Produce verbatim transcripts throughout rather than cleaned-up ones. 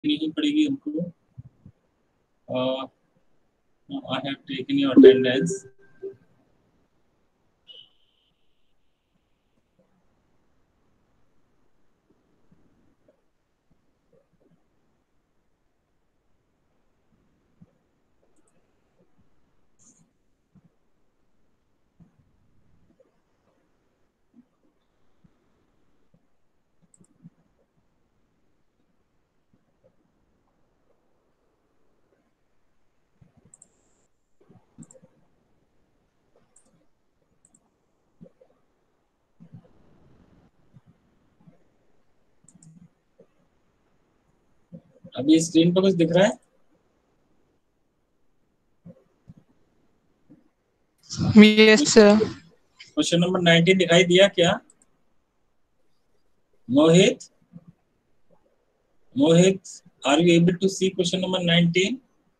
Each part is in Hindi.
नहीं पड़ेगी हमको। I have taken your attendance. अभी स्क्रीन पर कुछ दिख रहा है? Yes, sir. Question number nineteen दिखाई दिया क्या? Mohit, Mohit, are you able to see question number nineteen?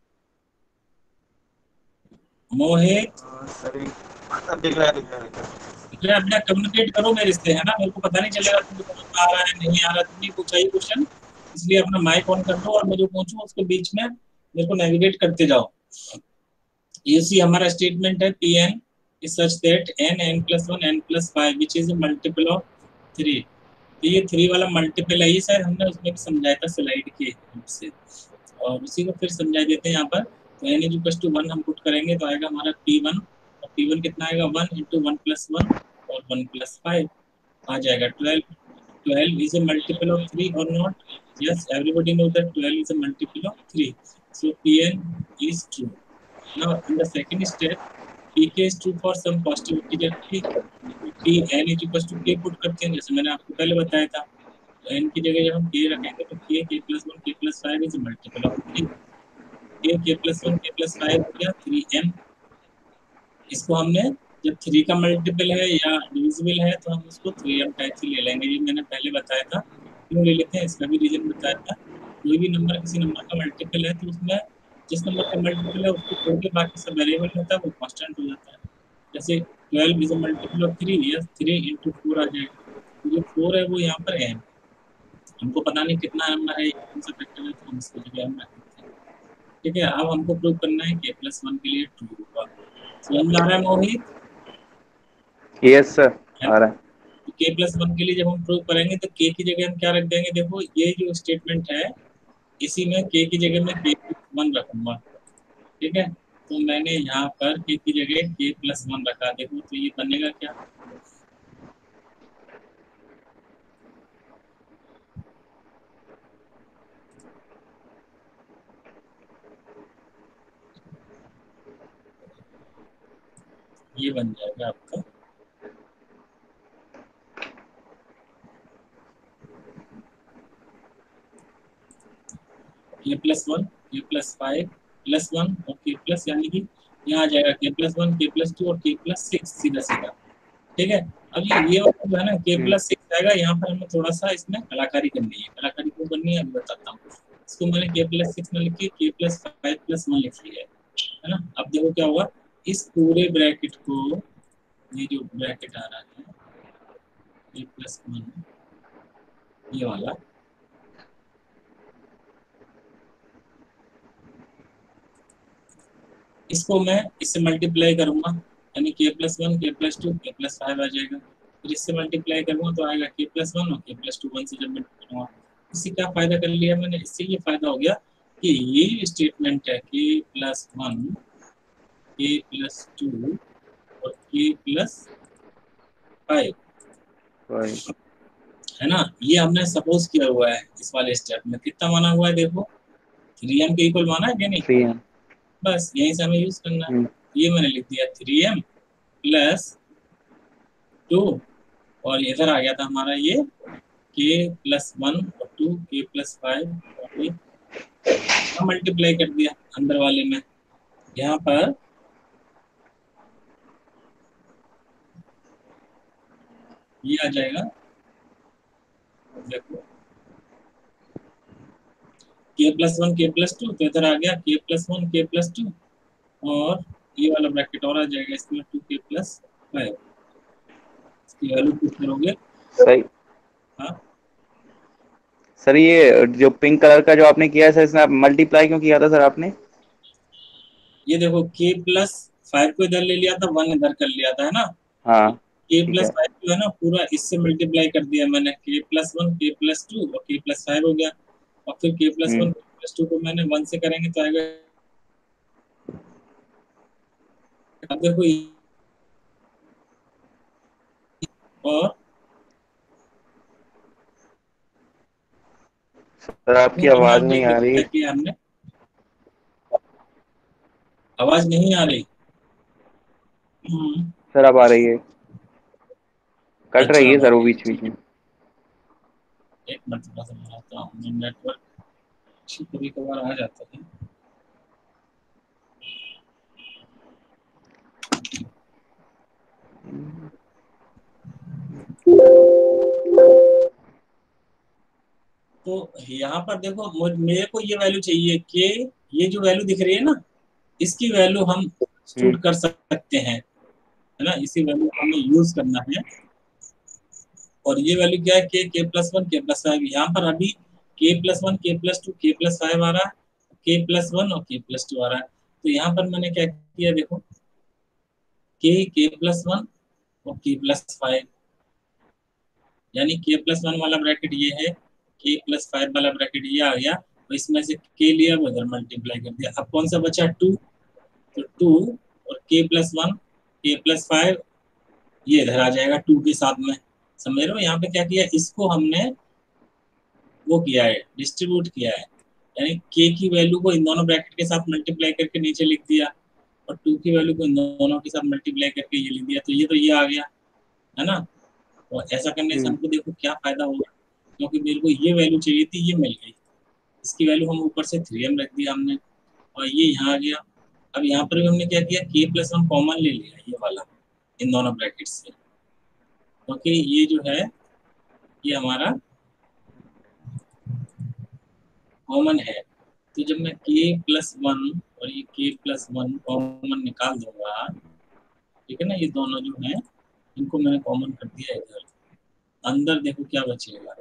Mohit, दिख रहा है, दिख रहा है। अपना कम्युनिकेट करो मेरे से, है ना? मेरे को पता नहीं चलेगा तुमको समझ में आ रहा है नहीं आ रहा। तुमने पूछा ही क्वेश्चन, इसलिए अपना माइक ऑन कर दो और मैं जो पूछूं उसके बीच में मेरे को नेविगेट करते जाओ। ये सी हमारा स्टेटमेंट है, P N is such that N N plus one N plus five which is multiple of three. तो ये थ्री वाला मल्टीपल है, ये शायद हमने उसमें भी समझाया था स्लाइड के से, और उसी को फिर समझा देते हैं यहाँ पर। तो N is equal to one हम पुट करेंगे तो आएगा हमारा पी वन, और पी वन कितना आएगा? One into one plus one और वन प्लस फाइव आ जाएगा twelve. Twelve is a multiple of three और not? Yes, everybody know that twelve is a multiple of three, so Pn is true. Now in the second step, Pk is true for some positivity that P, Pn is equal to K put करते हैं, जैसे मैंने आपको पहले बताया था। तो n की जगह जब हम K रखेंगे तो K, K plus one, K plus five is a multiple of three. K, K plus one, K plus five हो गया थ्री m। इसको हमने जब थ्री का मल्टीपल है या डिविजिबल है तो हम उसको थ्री एम टाइप से ले लेंगे। ये मैंने पहले बताया था, क्यों ले लेते हैं इसका भी रीजन बताया था। कोई भी नंबर किसी नंबर का मल्टीपल है तो उसमें जिस नंबर का मल्टीपल है उसको छोड़ के बाकी सब वेरिएबल रहता है, वो कांस्टेंट हो जाता है। जैसे twelve is a multiple of three, या थ्री इंटू फोर आ जाएगा। तो जो फोर है वो यहाँ पर है, हमको पता नहीं कितना नंबर है, कौन सा फैक्टर है, तो हम इसकी जगह हम रख देते हैं। ठीक है, अब हमको प्रूव करना है के प्लस वन के लिए ट्रू होगा। समझ में आ रहा है मोहित? यस सर, आ रहा है। तो k प्लस वन के लिए जब हम प्रूव करेंगे तो k की जगह हम क्या रख देंगे? देखो ये जो स्टेटमेंट है इसी में k की जगह में k प्लस वन रखूंगा। ठीक है, तो मैंने यहाँ पर k की जगह k प्लस वन रखा। देखो तो ये बनेगा क्या? ये बन जाएगा आपका k plus one, k plus five plus one और k प्लस, यानी कि यहाँ आ जाएगा k plus one, k plus two और k प्लस सिक्स सीधा सीधा। ठीक है, अब ये ये वाला जो है ना k प्लस सिक्स आएगा, यहाँ पर हमें थोड़ा सा इसमें कलाकारी करनी है। कलाकारी क्यों करनी है अभी बताता हूँ। इसको मैंने k प्लस सिक्स में लिख के k plus five plus one लिख लिया है ना। अब देखो क्या होगा, इस पूरे ब्रैकेट को, ये जो ब्रैकेट आ रहा है k प्लस वन, ये वाला, इसको मैं इससे मल्टीप्लाई करूंगा, यानी k plus one, k plus two, k plus five आ जाएगा। फिर इससे मल्टीप्लाई करूंगा तो आएगा k प्लस वन और k प्लस टू। वन से जब मल्टीप्लाई करूंगा, इससे क्या फायदा कर लिया मैंने? इससे ये फायदा हो गया कि ये स्टेटमेंट है k plus one, k plus two और k प्लस फाइव, है ना। ये हमने सपोज किया हुआ है इस वाले स्टेप में। कितना माना हुआ है? देखो थ्री एम के इक्वल माना है कि नहीं? Three M. बस यहीं से हमें यूज करना है। ये मैंने लिख दिया थ्री एम प्लस टू, और इधर आ गया था हमारा ये k प्लस वन और टू, k प्लस फाइव और ये मल्टीप्लाई कर दिया अंदर वाले में। यहाँ पर ये आ जाएगा, देखो k plus one, k plus two, तो इधर आ गया k plus one, k plus two, और ये वाला ब्रैकेट और आ जाएगा इसमें टू k प्लस फाइव। इसकी वैल्यू पुट करोगे, सही। हाँ सर ये जो पिंक कलर का जो आपने किया है सर, इसमें आप मल्टीप्लाई क्यों किया था सर आपने? ये देखो के प्लस फाइव को इधर ले लिया था, वन इधर कर लिया था, है ना। हाँ के ठीक प्लस है। फाइव जो है ना पूरा इससे मल्टीप्लाई कर दिया मैंने, K plus one K plus two और के प्लस फाइव हो गया। और फिर K plus hmm. One K plus two को मैंने वन से करेंगे तो आएगा। अब देखो और सर आपकी जो मैं आवाज अभी नहीं आ रही। क्या किया हमने, आवाज नहीं आ रही। हम्म, सर अब आ रही है, कट अच्छा रही है अब आ सर वो रही है, बीच बीच ठीक है। में। एक मिनट थोड़ा सा बनाता हूँ, नेटवर्क कभी कभार आ जाता है। तो यहाँ पर देखो मुझ- मेरे को ये वैल्यू चाहिए कि ये जो वैल्यू दिख रही है ना, इसकी वैल्यू हम हम्म। स्टूड कर सकते हैं, है ना। इसी वैल्यू को हमें यूज करना है। और ये वैल्यू क्या है, K K plus one K plus five. यहाँ पर अभी K plus one K plus two K plus five आ रहा है, के प्लस वन और के प्लस टू आ रहा है। तो यहाँ पर मैंने क्या किया देखो, के के प्लस वन और के प्लस फाइव, यानी के प्लस वन वाला ब्रैकेट ये है, के प्लस फाइव वाला ब्रैकेट ये आ गया। तो इसमें से के लिया उधर मल्टीप्लाई कर दिया। अब कौन सा बचा, टू। तो टू और K plus one K plus five ये इधर आ जाएगा टू के साथ में। समझ रहे हो, यहाँ पे क्या किया, इसको हमने वो किया है, डिस्ट्रीब्यूट किया है। यानी के की वैल्यू को इन दोनों ब्रैकेट के साथ मल्टीप्लाई करके नीचे लिख दिया, और टू की वैल्यू को इन दोनों के साथ मल्टीप्लाई करके ये लिख दिया। तो ये तो ये आ गया, है ना। और ऐसा करने से हम्म। हमको देखो क्या फायदा होगा, क्योंकि मेरे को ये वैल्यू चाहिए थी, ये मिल गई। इसकी वैल्यू हम ऊपर से थ्री एम रख दिया हमने, और ये यहाँ आ गया। अब यहाँ पर भी हमने क्या किया, के प्लस वन कॉमन ले लिया ये वाला इन दोनों ब्रैकेट से, क्योंकि ये जो है ये हमारा कॉमन है। तो जब मैं के प्लस वन और ये के प्लस वन कॉमन निकाल दूंगा, ठीक है ना, ये दोनों जो है इनको मैंने कॉमन कर दिया इधर। अंदर देखो क्या बचेगा,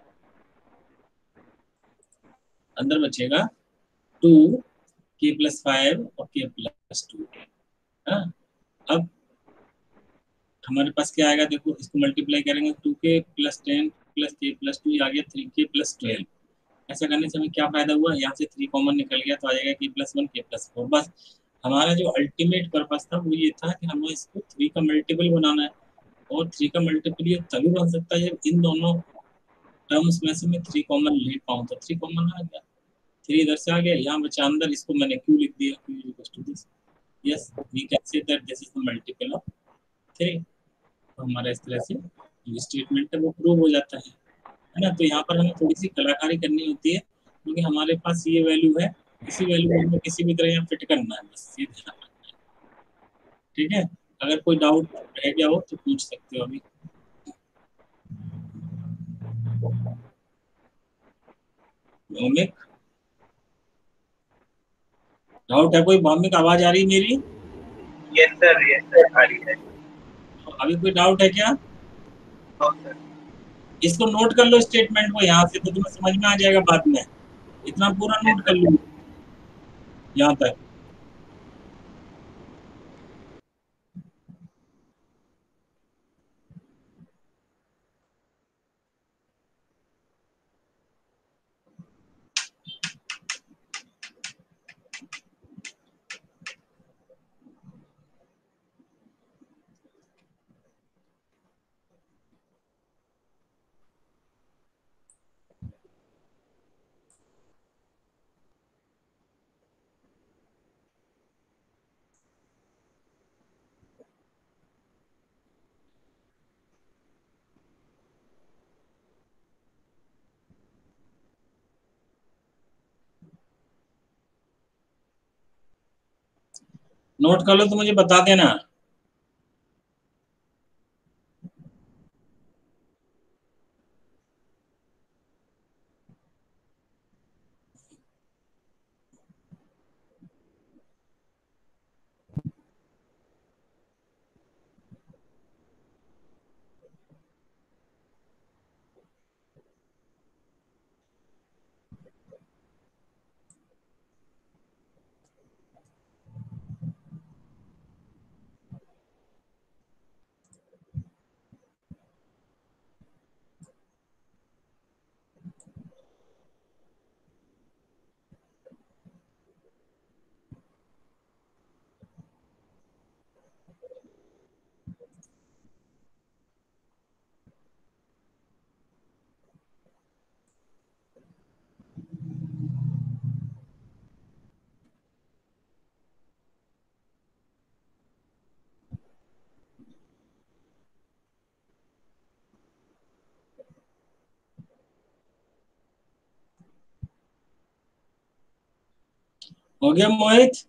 अंदर बचेगा टू के प्लस फाइव और के प्लस टू, है। अब हमारे पास क्या आएगा देखो, इसको मल्टीप्लाई करेंगे, two K plus ten plus K plus two, आ गया थ्री के प्लस ट्वेल्व। ऐसा करने से हमें क्या फायदा हुआ, यहाँ से थ्री कॉमन निकल गया तो आ जाएगा K plus one K plus four. बस हमारा जो अल्टीमेट पर्पस था वो ये था कि हमें इसको थ्री का मल्टीपल बनाना है। और थ्री का मल्टीपल ये तभी बन सकता है जब इन दोनों टर्म्स में से मैं थ्री कॉमन ले पाऊँ। तो थ्री कॉमन आ गया, थ्री इधर से आ गया, यहाँ बचा अंदर, इसको मैंने क्यू लिख दिया, Q equals to this. Yes, we can say that this is the multiple of three. तो हमारा इस तरह से जो स्टेटमेंट है वो प्रूव हो जाता है है ना। तो यहाँ पर हमें थोड़ी सी कलाकारी करनी होती है, क्योंकि हमारे पास ये वैल्यू है, इसी वैल्यू को हमें किसी भी तरह यहाँ फिट करना है, बस ये ध्यान रखना है। ठीक है, अगर कोई डाउट रह गया हो तो पूछ सकते हो अभी। भौमिक, डाउट है कोई? भौमिक आवाज आ रही है मेरी? यस सर, यस सर आ रही है। अभी कोई डाउट है क्या? इसको नोट कर लो स्टेटमेंट को यहाँ से, तो तुम्हें समझ में आ जाएगा बाद में। इतना पूरा नोट कर लो यहाँ तक। नोट कर लो तो मुझे बता देना। हो गया मोहित?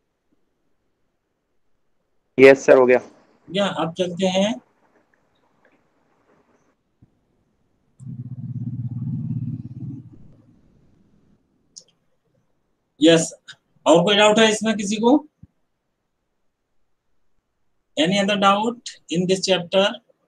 यस सर, हो गया। या अब चलते हैं यस। और कोई डाउट है इसमें किसी को? Any other doubt in this chapter?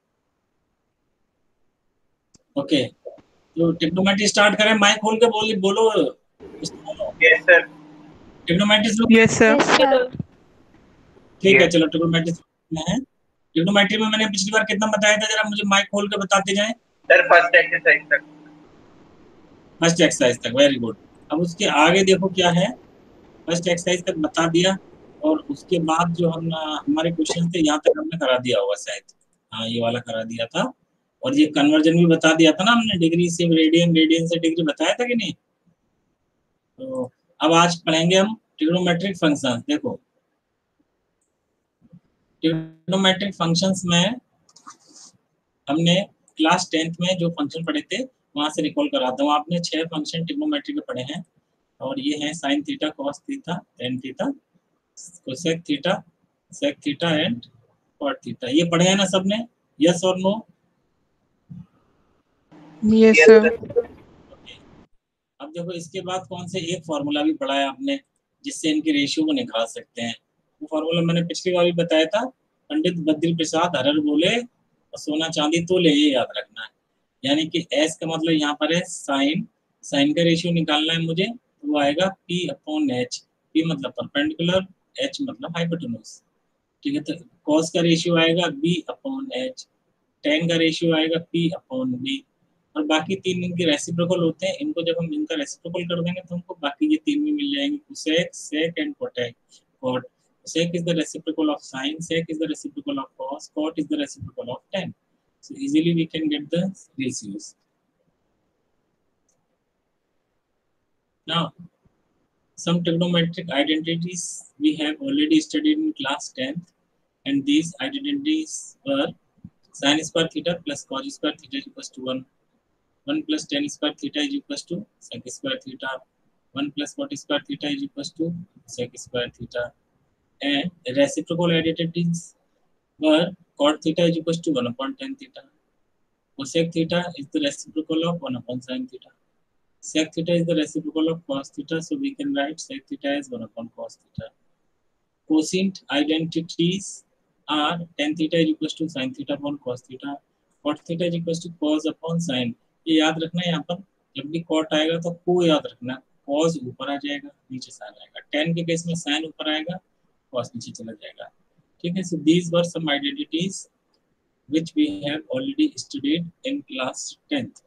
Okay, तो ट्रिग्नोमेट्री स्टार्ट करें। माइक खोल के बोल बोलो। Yes sir. ट्रिग्नोमेट्री शुरू। Yes, sir. Yes, sir. ठीक है, Yes. चलो ट्रिग्नोमेट्री में है। ट्रिग्नोमेट्री में मैंने पिछली बार कितना बताया था, जरा मुझे माइक खोल के बताते जाएं। सर फर्स्ट एक्सरसाइज तक। फर्स्ट एक्सरसाइज तक, वेरी गुड। अब उसके आगे देखो क्या है। फर्स्ट एक्सरसाइज तक बता दिया, और उसके बाद जो हम हमारे क्वेश्चन थे यहाँ तक हमने करा दिया होगा शायद। हाँ, ये वाला करा दिया था, और ये कन्वर्जन भी बता दिया था ना हमने, डिग्री से रेडियन, रेडियन से डिग्री बताया था कि नहीं। तो अब आज पढ़ेंगे हम ट्रिग्नोमेट्रिक फंक्शंस। देखो, ट्रिग्नोमेट्रिक फंक्शंस में हमने क्लास टेंथ में जो फंक्शन पढ़े थे वहां से रिकॉल कराता हूँ। आपने छह फंक्शन ट्रिग्नोमेट्री के पढ़े हैं, और ये हैं sine theta, cos theta, tan theta, cosec theta, sec theta and cot theta. ये पढ़े हैं ना सबने? यस और नो? Yes, sir. अब देखो, इसके बाद कौन से एक फॉर्मूला भी पढ़ा है आपने जिससे इनके रेशियो को निकाल सकते हैं। वो फॉर्मूला मैंने पिछली बार भी बताया था। पंडित बद्री प्रसाद हरर बोले और सोना चांदी तोले, ये याद रखना है। यानी कि एस का मतलब यहाँ पर है साइन, साइन का रेशियो निकालना है मुझे, तो वो आएगा पी अपॉन एच। पी मतलब परपेंडिकुलर, एच मतलब हाइपोटेन्यूज। ठीक है, तो कॉस का रेशियो आएगा बी अपॉन एच, टेन का रेशियो आएगा पी अपॉन बी, और बाकी तीन इनके रेसिप्रोकल होते हैं। इनको जब हम इनका रेसिप्रोकल कर देंगे तो हमको बाकी ये तीन भी मिल जाएंगे, cosec, sec and cotec. Cot, sec is the reciprocal of sin, sec is the reciprocal of cos, cot is the reciprocal of tan. So easily we can get the ratios. Now, some trigonometric identities we have already studied in class tenth, and these identities were sin square theta plus cos square theta is equals to one, one plus tan square theta is equals to sec square theta, one plus cot square theta is equals to sec square theta, and reciprocal identities where cot theta is equals to one upon tan theta, cosec theta is the reciprocal of one upon sin theta, sec theta is the reciprocal of cos theta, so we can write sec theta as one upon cos theta. Cosine identities are tan theta is equals to sin theta upon cos theta, cot theta is equals to cos upon sin. ये याद रखना है, यहाँ पर जब भी cot आएगा तो को याद रखना, cos ऊपर आ जाएगा, नीचे sin आएगा। tan के केस में sin ऊपर आएगा, cos नीचे चला जाएगा। ठीक है, so these were some identities which we have already studied in class tenth.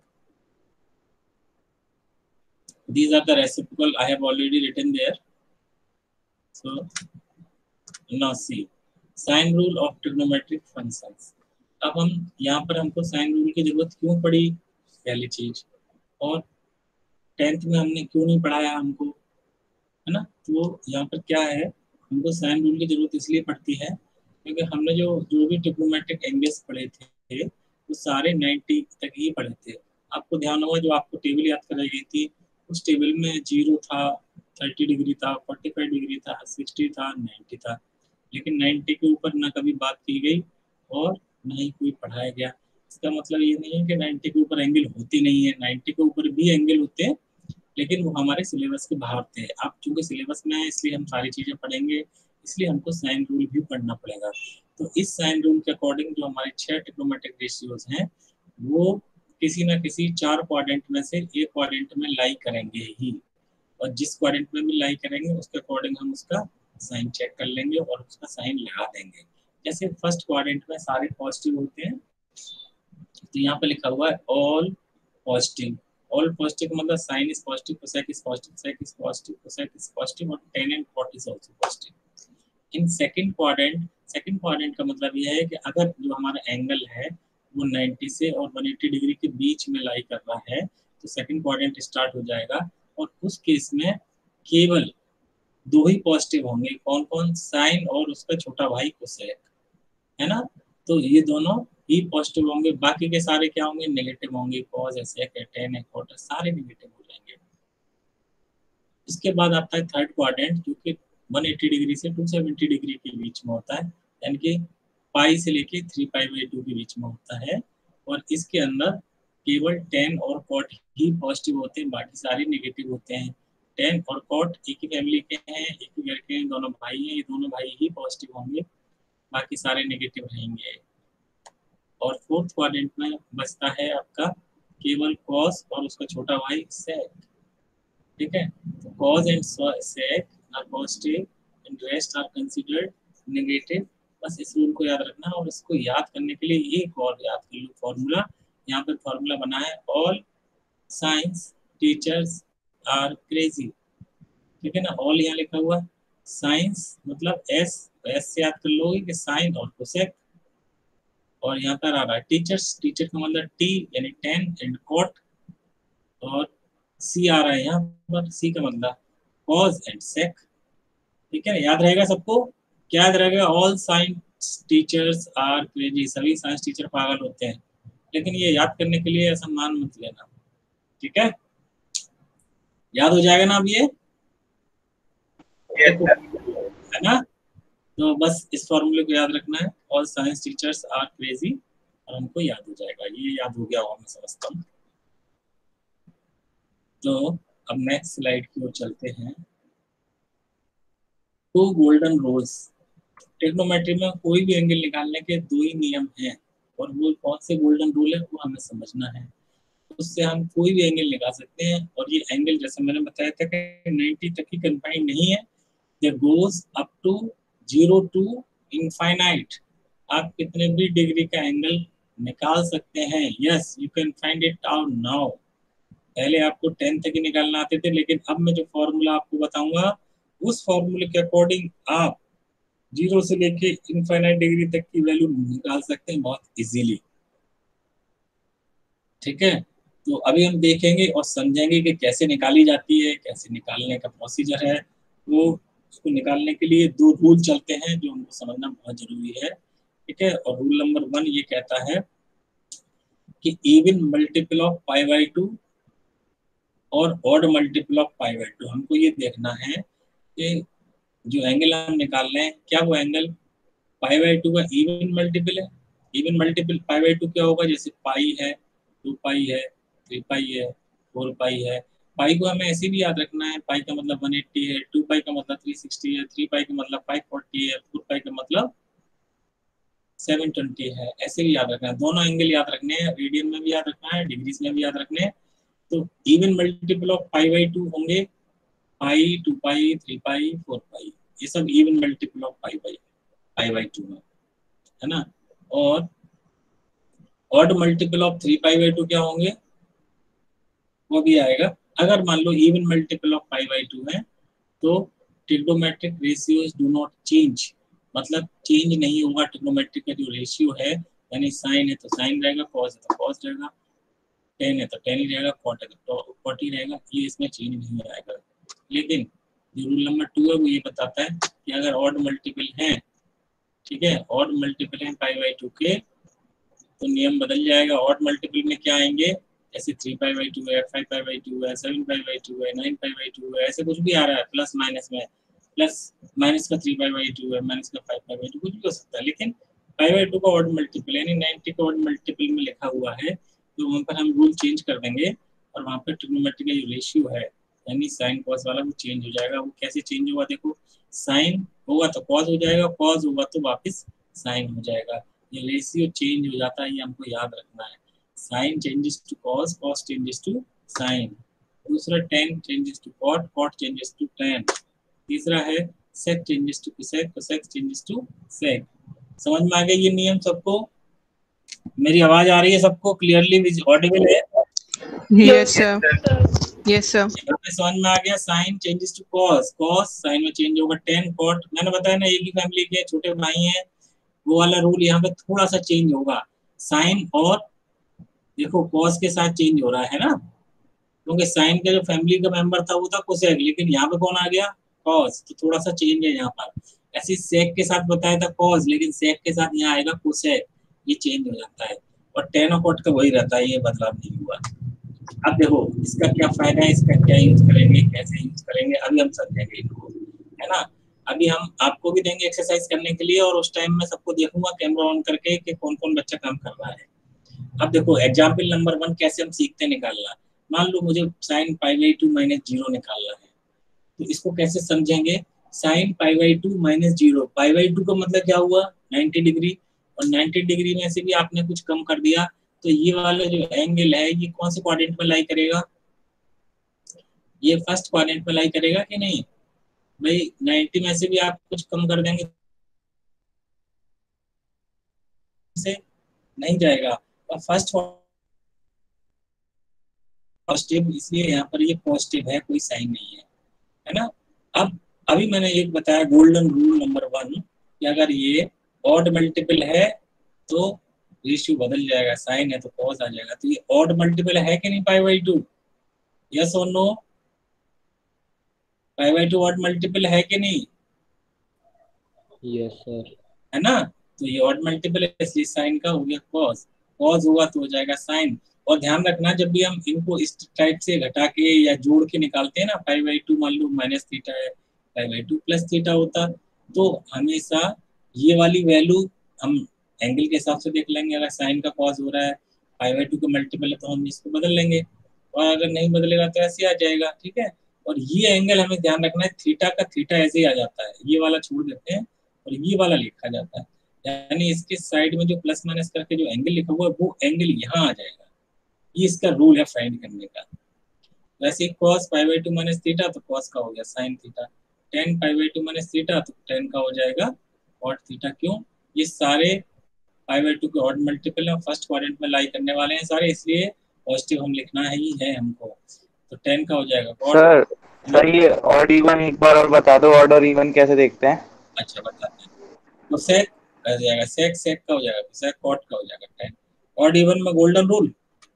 These are the reciprocal I have already written there. So now see sign rule of trigonometric functions. अब हम यहाँ पर हमको साइन रूल की जरूरत क्यों पड़ी, पहली चीज, और टेंथ में हमने क्यों नहीं पढ़ाया हमको, है ना। तो यहाँ पर क्या है, हमको साइन रूल की जरूरत इसलिए पड़ती है क्योंकि हमने जो जो भी ट्रिग्नोमेट्रिक एंगल्स पढ़े थे वो सारे नब्बे तक ही पढ़े थे। आपको ध्यान होगा जो आपको टेबल याद कराई गई थी, उस टेबल में जीरो था, थर्टी डिग्री था, फोर्टी फाइव डिग्री था, सिक्सटी था, नाइन्टी था, लेकिन नब्बे के ऊपर ना कभी बात की गई और ना ही कोई पढ़ाया गया। इसका मतलब ये नहीं है कि नब्बे के ऊपर एंगल होती नहीं है, नब्बे के ऊपर भी एंगल होते हैं, लेकिन वो हमारे सिलेबस के बाहर थे। अब चूंकि सिलेबस में है इसलिए हम सारी चीजें पढ़ेंगे, इसलिए हमको साइन रूल भी पढ़ना पड़ेगा। तो इस साइन रूल के अकॉर्डिंग जो हमारे छह ट्रिग्नोमेट्रिक रेशियोज हैं वो किसी ना किसी चार क्वाड्रेंट में से एक क्वाड्रेंट में लाई करेंगे ही, और जिस क्वाड्रेंट में भी लाई करेंगे उसके अकॉर्डिंग हम उसका साइन चेक कर लेंगे और उसका साइन लगा देंगे। जैसे फर्स्ट क्वाड्रेंट में सारे पॉजिटिव होते हैं, तो यहाँ पे लिखा हुआ है ऑल पॉजिटिव। ऑल पॉजिटिव मतलब sine is positive, cosec is positive, sec is positive, cosec is positive, और tan and cot is also positive. In second quadrant, second quadrant का मतलब यह है कि अगर जो हमारा एंगल है वो नब्बे से और एक सौ अस्सी डिग्री के बीच में लाई कर रहा है तो सेकंड क्वाड्रेंट स्टार्ट हो जाएगा, और उस केस में केवल दो ही पॉजिटिव होंगे। कौन कौन? साइन और उसका छोटा भाई कोसेक, है ना। तो ये दोनों ही पॉजिटिव होंगे, बाकी के सारे क्या होंगे? नेगेटिव होंगे। कॉस है, सेक है, टेन है, कॉट है, सारे नेगेटिव हो जाएंगे। इसके बाद आता है थर्ड क्वाड्रेंट, जो कि एक सौ अस्सी डिग्री से दो सौ सत्तर डिग्री के बीच में होता है, यानी कि पाई से लेके थ्री पाई बाई टू के बीच में होता है। और इसके अंदर केवल टेन और कॉट ही पॉजिटिव होते हैं, बाकी सारे नेगेटिव होते हैं। टेन और कॉट एक ही फैमिली के हैं, एक ही घर के हैं, दोनों भाई हैं, ये दोनों भाई ही पॉजिटिव होंगे, बाकी सारे नेगेटिव रहेंगे। और फोर्थ क्वाड्रेंट में बचता है आपका केवल कॉस और उसका छोटा भाई सेक, ठीक है। तो cos and sec are positive and rest are considered negative. बस इस रूल को याद रखना, और इसको याद करने के लिए एक और याद कर लो फॉर्मूला। यहाँ पे फॉर्मूला बना है, all science teachers are crazy, ठीक है ना। ऑल यहाँ लिखा हुआ, साइंस मतलब एस, एस से याद कर लोगे कि साइन और कोसेक। और यहाँ पर आ रहा है टीचर्स, टीचर का मतलब टी यानी टेन एंड कॉट, और सी आ रहा है यहाँ पर, सी का मतलब कॉज एंड सेक, ठीक है। याद रहेगा सबको, क्या याद रहेगा? All science teachers are crazy, सभी साइंस टीचर पागल होते हैं। लेकिन ये याद करने के लिए ऐसा मान मत लेना, ठीक है। याद हो जाएगा ना अब ये, है ना। तो बस इस फॉर्मूले को याद रखना है, all science teachers are crazy, और हमको याद हो जाएगा। ये याद हो गया होगा मैं समझता हूँ। तो अब नेक्स्ट स्लाइड की ओर चलते हैं। To golden rules. ट्रिग्नोमेट्री में कोई भी एंगल निकालने के दो ही नियम हैं, और वो कौन से गोल्डन रूल है वो हमें समझना है। उससे हम कोई भी एंगल निकाल सकते हैं, और ये एंगल जैसे मैंने बताया था कि नब्बे तक ही कन्फाइंड नहीं है, ये goes up to zero to infinite. आप कितने भी डिग्री का एंगल निकाल सकते हैं। Yes, you can find it out now. पहले आपको टेन तक ही निकालना आते थे, लेकिन अब मैं जो फॉर्मूला आपको बताऊंगा उस फॉर्मूले के अकॉर्डिंग आप जीरो से लेके इनफाइनाइट डिग्री तक की वैल्यू निकाल सकते हैं बहुत इजीली, ठीक है। तो अभी हम देखेंगे और समझेंगे कि कैसे निकाली जाती है, कैसे निकालने का प्रोसीजर है। वो उसको निकालने के लिए दो रूल चलते हैं जो हमको समझना बहुत जरूरी है, ठीक है। और रूल नंबर वन ये कहता है कि even multiple of pi by two और odd multiple of pi by two, हमको ये देखना है कि जो एंगल हम निकाल रहे हैं क्या वो एंगल पाई बाई टू का इवन मल्टीपल है। Even multiple pi by two क्या होगा? जैसे पाई है, टू पाई है, थ्री पाई है, फोर पाई है। पाई को हमें ऐसे भी याद रखना है, पाई का मतलब वन एट्टी है, टू पाई का मतलब थ्री सिक्सटी है, थ्री पाई का मतलब फाइव फोर्टी है, फोर पाई का मतलब सेवन ट्वेंटी है। ऐसे भी याद रखना है, दोनों एंगल याद रखने हैं, रेडियन में भी याद रखना है, डिग्रीज में भी याद रखने हैं। तो even multiple of pi by two होंगे pi, two pi, three pi, four pi, ये सब even multiple of pi by pi by two में, है ना। और odd multiple of three pi by two क्या होंगे? वो भी आएगा। अगर मान लो even multiple of pi by two है तो trigonometric ratios do not change, मतलब चेंज नहीं होगा ट्रिग्नोमेट्रिक का जो रेशियो है, यानी साइन है तो साइन रहेगा, कॉस है तो कॉस रहेगा, टेन है तो टेन ही रहेगा, कॉट है तो कॉट ही रहेगा, ये इसमें चेंज नहीं आएगा। लेकिन जो रूल नंबर टू है वो ये बताता है कि अगर ऑड मल्टीपल है, ठीक है, ऑड मल्टीपल है पाई बाई टू के, तो नियम बदल जाएगा। ऑड मल्टीपल में क्या आएंगे? जैसे थ्री पाई बाई टू है, फाइव पाई बाई टू है, सेवन पाई बाई टू है, नाइन पाई बाई टू है, ऐसे कुछ भी आ रहा है प्लस माइनस में, प्लस माइनस का थ्री पाई बाई टू है, माइनस का फाइव पाई बाई टू, कुछ भी हो सकता है। लेकिन पाई बाई टू का ऑड मल्टीपल यानी नाइन्टी का ऑड मल्टीपल में लिखा हुआ है, तो वहाँ पर हम रूल चेंज कर देंगे, और वहाँ पर ट्रिग्नोमेट्री का जो रेशियो है यानी साइन कॉस वाला वो चेंज हो जाएगा। वो कैसे चेंज होगा? देखो, साइन होगा तो कॉस हो जाएगा, कॉस होगा तो वापस साइन हो जाएगा। ये रेशियो चेंज हो जाता है, ये हमको याद रखना है। Sine changes to cos, cos changes to sine. दूसरा tan changes to cot, cot changes to tan. तीसरा है sec changes to cosec, cosec changes to sec. समझ में आ गया ये नियम सबको? मेरी आवाज आ रही है सबको? क्लियरली ऑडिबल है? Yes, sir. Yes, sir. यहाँ पे समझ में आ गया। Sine changes to cos, cos sine में चेंज होगा। टेन कॉट, मैंने बताया ना एक ही फैमिली के छोटे भाई हैं, वो वाला रूल यहाँ पे थोड़ा सा चेंज होगा। साइन और देखो कॉस के साथ चेंज हो रहा है ना, क्योंकि साइन का जो फैमिली का मेंबर था वो था कोसेक, लेकिन यहाँ पे कौन आ गया? कॉस, तो थोड़ा सा चेंज है यहाँ पर। ऐसे सेक के साथ बताया था कॉस, लेकिन सेक के साथ यहाँ आएगा कोसेक, ये चेंज हो जाता है। और टेन और कॉट का वही रहता है, ये बदलाव नहीं हुआ। अब देखो इसका क्या फायदा है, इसका क्या यूज करेंगे, कैसे यूज करेंगे, अभी हम समझेंगे इनको, है ना। अभी हम आपको भी देंगे एक्सरसाइज करने के लिए, और उस टाइम में सबको देखूंगा कैमरा ऑन करके कि कौन कौन बच्चा काम कर रहा है। अब देखो एग्जाम्पल नंबर वन कैसे हम सीखते निकालना। मान लो मुझे sine pi by two minus zero निकालना है, तो इसको कैसे समझेंगे। Sine pi by two minus zero, pi by two का मतलब क्या हुआ, नाइन्टी डिग्री, और नाइन्टी डिग्री में से भी आपने कुछ कम कर दिया, तो ये वाला जो एंगल है ये कौन से क्वाड्रेंट में लाई करेगा, ये फर्स्ट क्वाड्रेंट में लाई करेगा कि नहीं भाई। नाइन्टी में से भी आप कुछ कम कर देंगे से नहीं जाएगा, और फर्स्ट पॉजिटिव, इसलिए यहाँ पर ये पॉजिटिव है, कोई साइन नहीं है, है ना। अब अभी मैंने एक बताया गोल्डन रूल नंबर वन कि अगर ये ऑड मल्टीपल है तो रेशियो बदल जाएगा, साइन है तो कॉस आ जाएगा। तो ये ऑड मल्टीपल है कि नहीं पाई बाई टू, यस और no. Pi by two odd multiple है कि नहीं, यस सर, है ना। तो ये ऑड मल्टीपल है, इसलिए साइन का हो गया कॉस, कॉस हुआ तो हो जाएगा साइन। और ध्यान रखना जब भी हम इनको इस टाइप से घटा के या जोड़ के निकालते हैं ना, पाई बाई टू मान लो माइनस थीटा है, pi by two plus theta होता, तो हमेशा ये वाली वैल्यू हम एंगल के हिसाब से देख लेंगे। अगर साइन का कॉस हो रहा है, पाई बाई टू का मल्टीपल है, तो हम इसको बदल लेंगे, और अगर नहीं बदलेगा तो ऐसे आ जाएगा, ठीक है। और ये एंगल हमें ध्यान रखना है, थीटा का थीटा ऐसे ही आ जाता है, ये वाला छोड़ देते हैं और ये वाला लिखा जाता है, यानी इसके साइड में जो प्लस माइनस करके जो एंगल लिखा हुआ है वो एंगल यहाँ आ जाएगा। ये इसका रूल है फाइंड करने का। वैसे cos pi by two minus theta, तो कॉस का हो गया sine theta, tan pi by two minus theta, तो टेन का हो जाएगा कॉट थीटा। क्यों, ये सारे पाई बाई टू के ऑड मल्टीपल है, फर्स्ट क्वाड्रेंट में लाई करने वाले हैं सारे, इसलिए पॉजिटिव हम लिखना ही है हमको। तो टेन का हो जाएगा कॉट। सर सर ये ऑड इवन एक बार और बता दो, ऑड और इवन कैसे देखते हैं। अच्छा बताते हैं, तो सेक आ जाएगा, सेक सेक का हो जाएगा, सेक कॉट का हो जाएगा टेन। ऑड इवन में golden rule,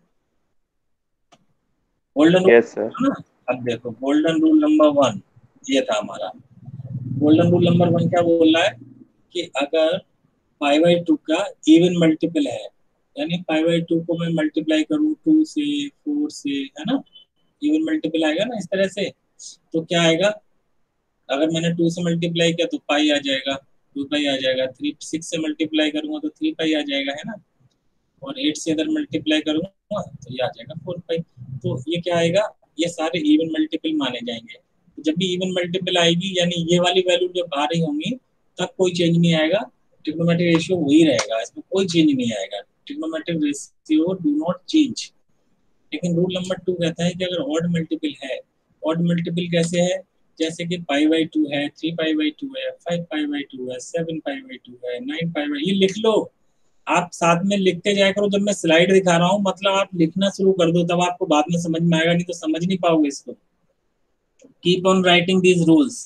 golden rule yes sir. है ना। अब देखो गोल्डन रूल नंबर वन ये था हमारा। गोल्डन रूल नंबर वन क्या बोल रहा है कि अगर पाई बाई टू का इवन मल्टीपल है, यानी पाई बाई टू को मैं मल्टीप्लाई करूँ टू से, फोर से, है ना, इवन मल्टीपल आएगा ना इस तरह से, तो क्या आएगा, अगर मैंने टू से मल्टीप्लाई किया तो पाई आ जाएगा, टू पाई आ जाएगा, थ्री सिक्स से मल्टीप्लाई करूंगा तो थ्री पाई आ जाएगा, है ना, और एट से अगर मल्टीप्लाई करूंगा तो ये आ जाएगा फोर पाई। तो ये क्या आएगा, ये सारे इवन मल्टीपल माने जाएंगे। तो जब भी इवन मल्टीपल आएगी यानी ये वाली वैल्यू जब आ रही होंगी तब कोई चेंज नहीं आएगा, ट्रिग्नोमेट्रिक रेशियो वही रहेगा, इसमें कोई चेंज नहीं आएगा, trigonometric ratio do not change. लेकिन रूल नंबर टू कहता है कि अगर ऑड मल्टीपल है, ऑड मल्टीपल कैसे है, जैसे कि पाई बाई टू है, थ्री पाई बाई टू है, फाइव पाई बाई टू है, सेवन पाई बाई टू है, नाइन पाई बाई, ये लिख लो। आप साथ में लिखते जाया करो, जब मैं स्लाइड दिखा रहा हूँ मतलब आप लिखना शुरू कर दो, तब आपको बाद में समझ में आएगा, नहीं तो समझ नहीं पाओगे इसको। Keep on writing these rules.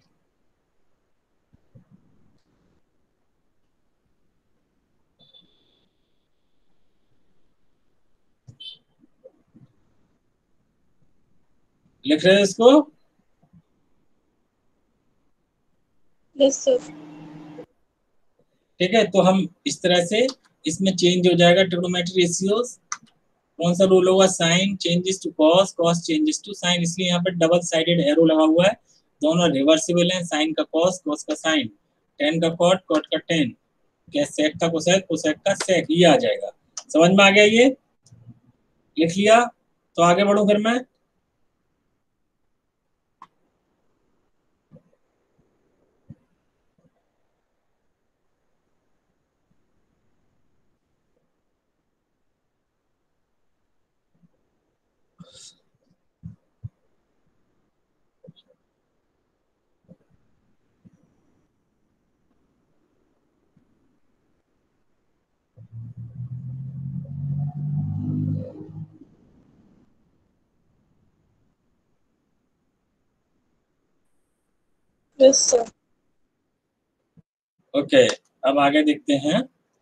लिख रहे हो इसको, यस सर। ठीक है। तो हम इस तरह से इसमें चेंज हो जाएगा ट्रिग्नोमेट्रिक रेशियोज। कौन सा रूल होगा, sine changes to cos, cos changes to sine, इसलिए यहाँ पर डबल साइडेड एरो लगा हुआ है, दोनों रिवर्सिबल हैं, साइन का कॉस, कॉस का साइन, टेन का कॉट, कॉट का टेन, क्या सेक का कोसेक, कोसेक का सेक, ये आ जाएगा। समझ में आ गया, ये लिख लिया, तो आगे बढ़ूं फिर मैं। Yes sir. ओके, अब आगे देखते हैं।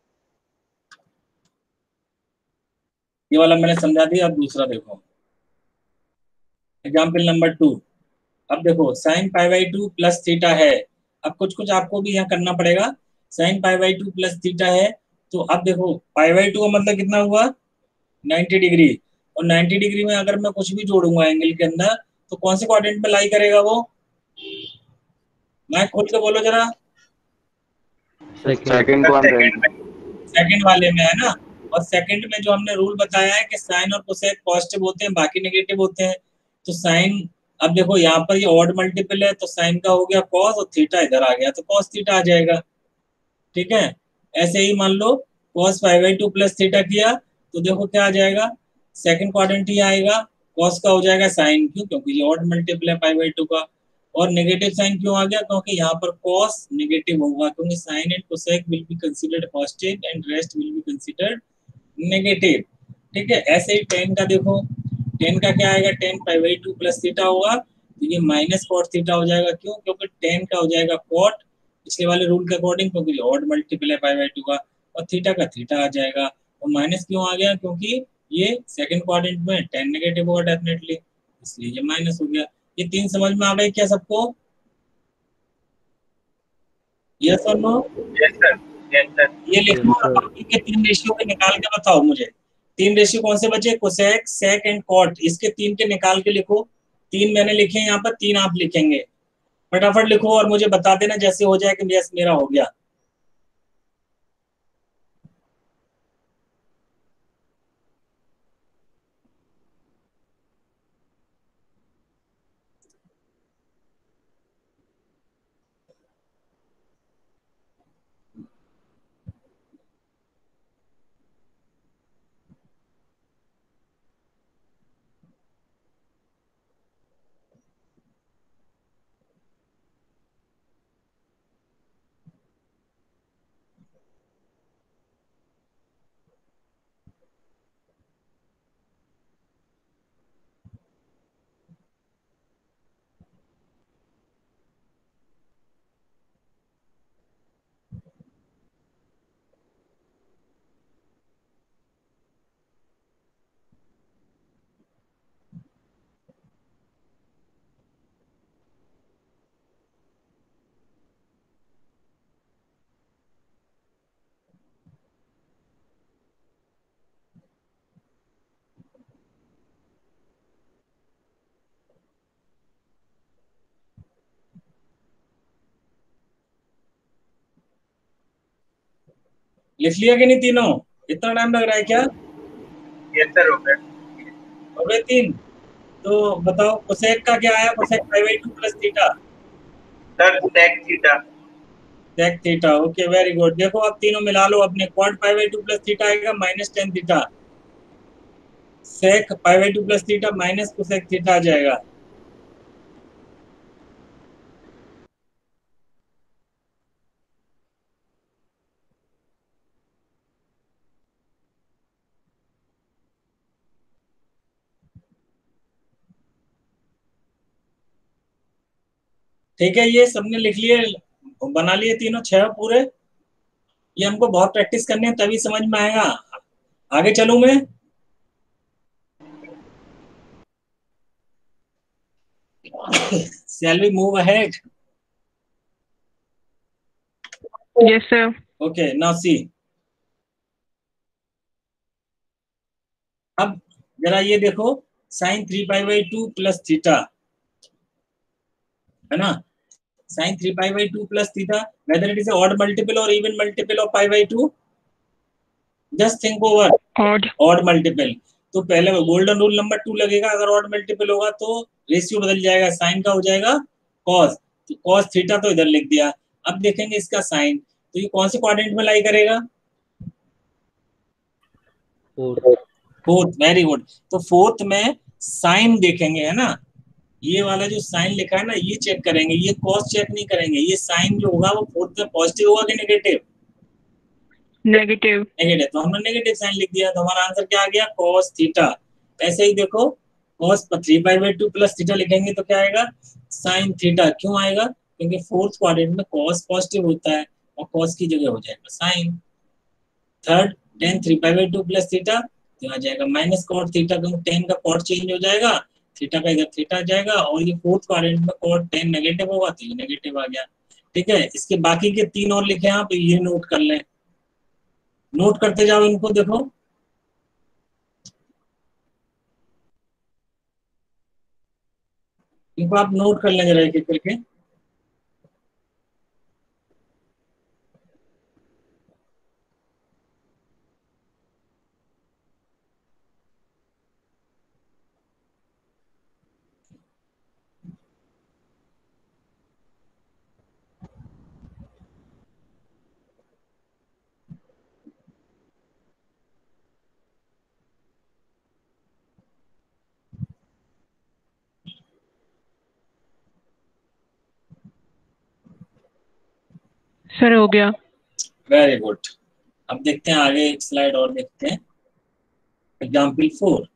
ये वाला मैंने समझा दिया, अब दूसरा देखो, एग्जाम्पल नंबर टू। अब देखो sine pi by two plus theta है, अब कुछ कुछ आपको भी यहाँ करना पड़ेगा। Sine pi by two plus theta है, तो अब देखो पाई बाई टू का मतलब कितना हुआ, नाइन्टी डिग्री, और नाइन्टी डिग्री में अगर मैं कुछ भी जोड़ूंगा एंगल के अंदर तो कौन से क्वाड्रेंट में लाई करेगा वो? मैं खोल के बोलो जरा। Second quadrant. सेकंड वाले में है ना। और सेकंड में जो हमने रूल बताया है कि साइन और कोसेक पॉजिटिव होते हैं, बाकी नेगेटिव होते हैं। तो साइन, अब देखो यहाँ पर ये ऑड मल्टीपल है तो साइन का हो गया कॉस और थीटा इधर आ गया तो कॉस थीटा आ जाएगा। ठीक है, ऐसे ही मान लो cos five by two plus theta किया तो देखो क्या आ जाएगा, सेकंड क्वाड्रेंट ही आएगा। कॉस का हो जाएगा साइन, क्यों? क्योंकि ये ऑड मल्टीपल है फाइव बाई टू का। और नेगेटिव साइन क्यों आ गया? क्योंकि यहाँ पर कॉस नेगेटिव होगा, क्योंकि sine and cosec will be considered positive and rest will be considered negative. ठीक है, ऐसे ही टेन का देखो, टेन का क्या आएगा, tan pi by two plus theta होगा तो ये माइनस कॉट थीटा हो जाएगा। क्यों? क्योंकि टेन का हो जाएगा कॉट पिछले वाले रूल के अकॉर्डिंग, क्योंकि ऑड मल्टीपल है पाई बाई टू का, और थीटा का थीटा आ जाएगा। और माइनस क्यों आ गया? क्योंकि ये सेकंड क्वाड्रेंट में टेन नेगेटिव होगा डेफिनेटली, इसलिए ये माइनस हो गया। ये तीन समझ में आ गई क्या सबको? यस और no? Yes sir, yes sir. ये लिखो और बाकी के तीन रेशियो के निकाल के बताओ मुझे। तीन रेशियो कौन से बचे? Cosec, sec and cot. इसके तीन के निकाल के लिखो। तीन मैंने लिखे हैं यहाँ पर, तीन आप लिखेंगे। फटाफट लिखो और मुझे बता देना जैसे हो जाए कि यस मेरा हो गया। लिख लिया कि नहीं तीनों? इतना टाइम लग रहा है क्या? यस सर, हो गया। हो गए तीन? तो बताओ कोसेक का क्या आया? Cosec five by two plus theta. Sir sec theta. Sec theta, okay very good. देखो अब तीनों मिला लो अपने, quad five by two plus theta आएगा minus tan theta, sec five by two plus theta minus cosec theta आ जाएगा। ठीक है, ये सबने लिख लिए, बना लिए तीनों छह पूरे। ये हमको बहुत प्रैक्टिस करनी है तभी समझ में आएगा। आगे चलूं मैं? Shall we move ahead? Yes, sir. Okay, now see. अब जरा ये देखो, sine three pi by two plus theta है ना, sine three pi by two plus theta, whether it is a odd multiple or even multiple of pi by two, just think over Odd. odd multiple। तो पहले गोल्डन रूल नंबर टू लगेगा, अगर ऑड मल्टीपल होगा तो रेशियो बदल जाएगा, साइन का हो जाएगा कॉस, तो कॉस थीटा तो इधर लिख दिया। अब देखेंगे इसका साइन, तो ये कौन से क्वाड्रेंट में लाई करेगा? Fourth, very good. तो फोर्थ में साइन देखेंगे है ना, ये वाला जो साइन लिखा है ना ये चेक करेंगे, ये कॉस चेक नहीं करेंगे। ये साइन जो होगा वो फोर्थ में पॉजिटिव होगा कि नेगेटिव? Negative. नेगेटिव, तो हमने नेगेटिव साइन लिख दिया, तो हमारा आंसर क्या आ गया? Cos theta. ऐसे ही देखो cos three pi by two plus theta लिखेंगे तो क्या आएगा? Sine theta. क्यों आएगा? क्योंकि फोर्थ क्वाड्रेंट में कॉस पॉजिटिव होता है और कॉस की जगह हो जाएगा sine. Third, tan three pi by two plus theta तो आ जाएगा माइनस कॉट थीटा, क्योंकि टेन का कॉट चेंज हो जाएगा, थीटा का इधर थीटा आ जाएगा। और ये फोर्थ क्वाड्रेंट में कॉट टेन नेगेटिव होगा तो ये नेगेटिव आ गया। ठीक है, इसके बाकी के तीन और लिखे आप, ये नोट कर लें, नोट करते जाओ इनको। देखो इनको आप नोट कर लें जरा एक एक करके। सर हो गया। Very good. अब देखते हैं आगे, एक स्लाइड और देखते हैं। Example four.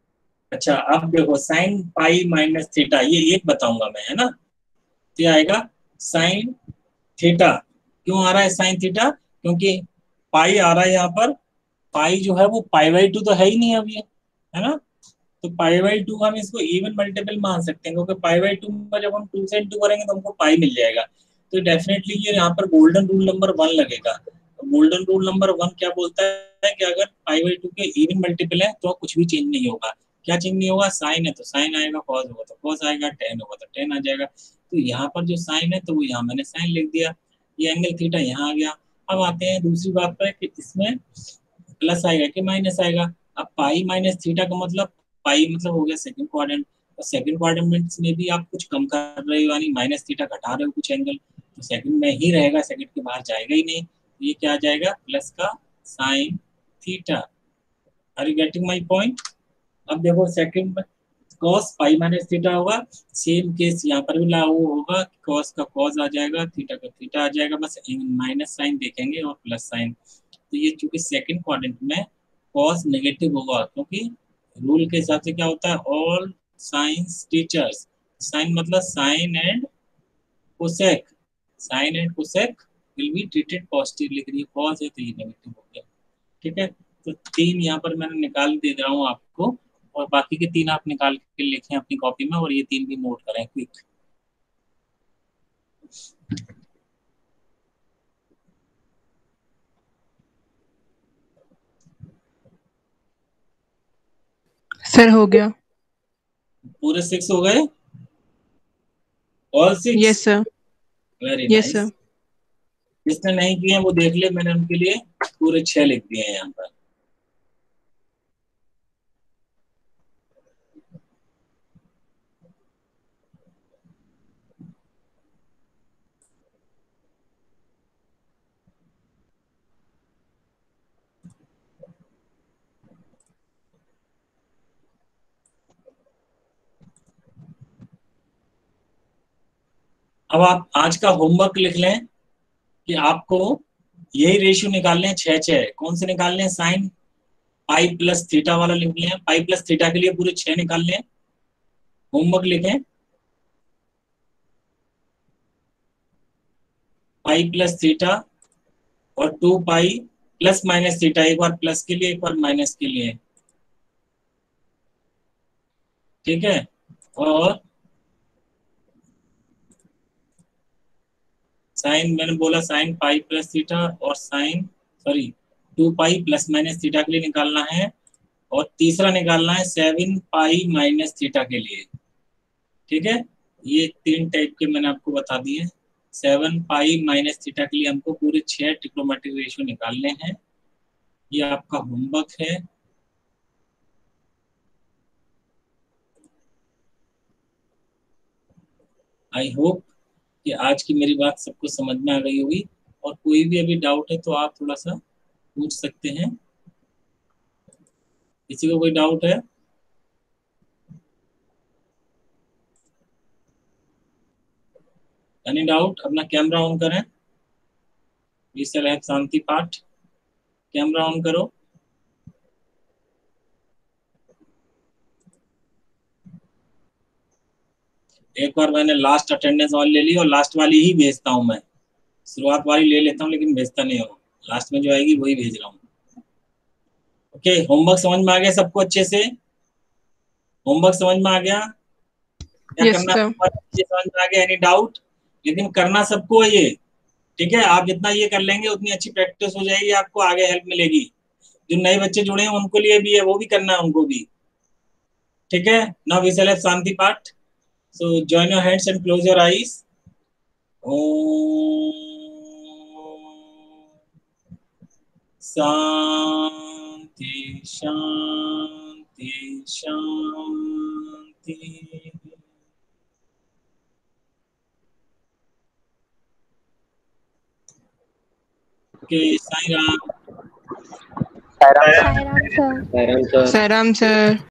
अच्छा अब देखो साइन पाई माइनस थीटा, ये एक बताऊंगा मैं, है ना। तो ये आएगा साइन थीटा। क्यों आ रहा है साइन थीटा? क्योंकि पाई आ रहा है यहाँ पर। पाई जो है वो पाई बाई टू तो है ही नहीं अब ये, है ना। तो पाई बाई टू हम इसको इवन मल्टीपल मान सकते हैं, क्योंकि पाई बाई टू में जब हम टू से इंटू करेंगे तो हमको पाई मिल जाएगा। तो डेफिनेटली ये यहाँ पर गोल्डन रूल नंबर वन लगेगा। गोल्डन रूल नंबर वन क्या बोलता है कि अगर पाई बाई टू के इवन मल्टीपल है तो कुछ भी चेंज नहीं होगा। क्या चेंज नहीं होगा? साइन है तो साइन आएगा, कॉस होगा तो कॉस आएगा, टेन होगा तो टेन आ जाएगा। तो यहाँ पर जो साइन है तो वो यहाँ मैंने साइन लिख दिया, ये एंगल थीटा यहाँ आ गया। अब आते हैं दूसरी बात पर कि इसमें प्लस आएगा कि माइनस आएगा। अब पाई माइनस थीटा का मतलब, पाई मतलब हो गया सेकंड क्वाड्रेंट, और सेकंड क्वाड्रेंट में भी आप कुछ कम कर रहे हो, यानी माइनस थीटा घटा रहे हो कुछ एंगल, तो सेकंड में ही रहेगा, सेकंड के बाहर जाएगा ही नहीं। तो ये क्या आ जाएगा? प्लस का sine theta. Are you getting my point? अब देखो सेकंड में cos पाई माइनस थीटा होगा, सेम केस यहाँ पर भी लागू होगा। cos का cos आ जाएगा, थीटा का थीटा आ जाएगा, बस माइनस साइन देखेंगे और प्लस साइन। तो ये चूंकि सेकंड क्वाड्रेंट में cos नेगेटिव होगा, क्योंकि रूल के हिसाब से क्या होता है, ऑल साइंस टीचर्स, साइन मतलब sine and cosec, sine and cosec will be treated positive लिख रही है, cos है तो ये नेगेटिव हो गया। ठीक है, तो तीन यहाँ पर मैंने निकाल दे रहा हूँ आपको, और बाकी के तीन आप निकाल के लिखें अपनी कॉपी में, और ये तीन भी नोट करें क्विक। सर हो गया। पूरे सिक्स हो गए? All six? Yes sir. Very yes nice. Sir. जिसने नहीं किए वो देख ले, मैंने उनके लिए पूरे छह लिख दिए हैं यहाँ पर। अब आप आज का होमवर्क लिख लें कि आपको यही रेशियो निकालने हैं, छह छह। कौन से निकालने हैं? साइन पाई प्लस थीटा वाला लिख लें, पाई प्लस थीटा के लिए पूरे छह निकालने हैं। होमवर्क लिखें, पाई प्लस थीटा और two pi plus minus theta, एक बार प्लस के लिए एक बार माइनस के लिए। ठीक है, और साइन, मैंने बोला साइन पाई प्लस थीटा और sine sorry two pi plus minus theta के लिए निकालना है, और तीसरा निकालना है सेवन पाई माइनस थीटा के लिए। ठीक है, ये तीन टाइप के मैंने आपको बता दिए। सेवन पाई माइनस थीटा के लिए हमको पूरे छह ट्रिग्नोमेट्रिक रेशियो निकालने हैं। ये आपका होमवर्क है। आई होप कि आज की मेरी बात सबको समझ में आ गई होगी, और कोई भी अभी डाउट है तो आप थोड़ा सा पूछ सकते हैं। किसी को कोई डाउट है? Any doubt? अपना कैमरा ऑन करें। We shall have shanti path. Camera on करो। एक बार मैंने लास्ट अटेंडेंस वाली ले ली, और लास्ट वाली ही भेजता हूँ मैं। शुरुआत वाली ले लेता हूँ लेकिन भेजता नहीं हूँ, लास्ट में जो आएगी वही भेज रहा हूँ। ओके, होमवर्क समझ में आ गया सबको अच्छे से? होमवर्क समझ में आ गया? क्या यस करना सर। ये समझ में आ गया? Any doubt? लेकिन करना सबको है ये। ठीक है, आप जितना ये कर लेंगे उतनी अच्छी प्रैक्टिस हो जाएगी, आपको आगे हेल्प मिलेगी। जो नए बच्चे जुड़े हैं उनको लिए भी है, वो भी करना है उनको भी। ठीक है, now we shall have shanti path. So join your hands and close your eyes. Om Shanti Shanti Shanti. Okay, Sai Ram. Sai Ram, sir. Sai Ram, sir.